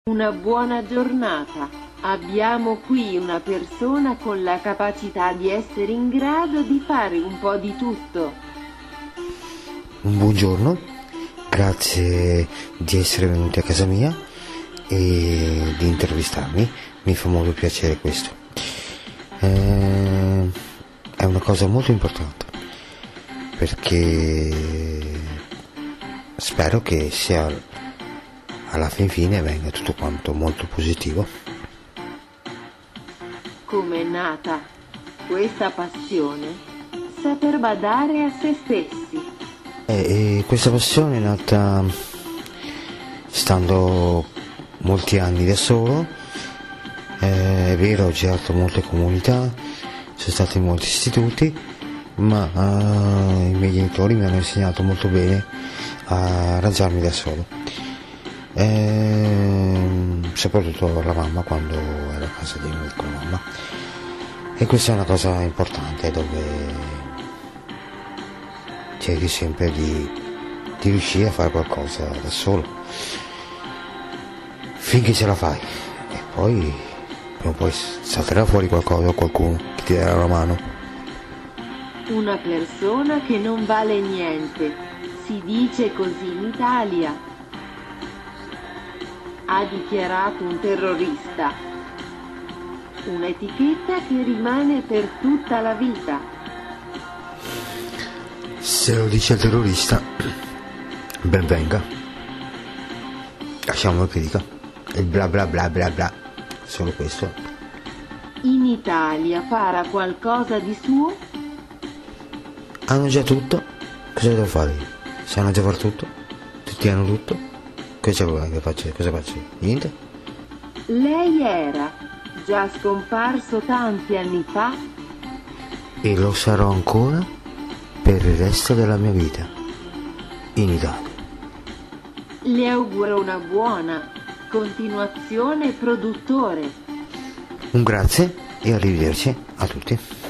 Una buona giornata. Abbiamo qui una persona con la capacità di essere in grado di fare un po' di tutto. Buongiorno, grazie di essere venuti a casa mia e di intervistarmi, mi fa molto piacere questo. È una cosa molto importante perché spero che sia alla fin fine venga tutto quanto molto positivo. Come è nata questa passione? Saper badare a se stessi. E questa passione è nata stando molti anni da solo. È vero, ho girato molte comunità, sono stato in molti istituti, ma i miei genitori mi hanno insegnato molto bene a arrangiarmi da solo, soprattutto la mamma quando ero a casa di noi con la mamma, e questa è una cosa importante dove cerchi sempre di riuscire a fare qualcosa da solo finché ce la fai, e poi prima o poi salterà fuori qualcosa o qualcuno che ti darà una mano. Una persona che non vale niente, si dice così in Italia. Ha dichiarato un terrorista. Un'etichetta che rimane per tutta la vita. Se lo dice il terrorista, ben venga. Lasciamolo che dica. E bla bla bla bla bla. Solo questo. In Italia farà qualcosa di suo? Hanno già tutto. Cosa devo fare io? Sanno già far tutto? Tutti hanno tutto? Cosa vuoi che faccio? Cosa faccio? Niente? Lei era già scomparso tanti anni fa? E lo sarò ancora per il resto della mia vita. In Italia. Le auguro una buona continuazione, produttore. Un grazie e arrivederci a tutti.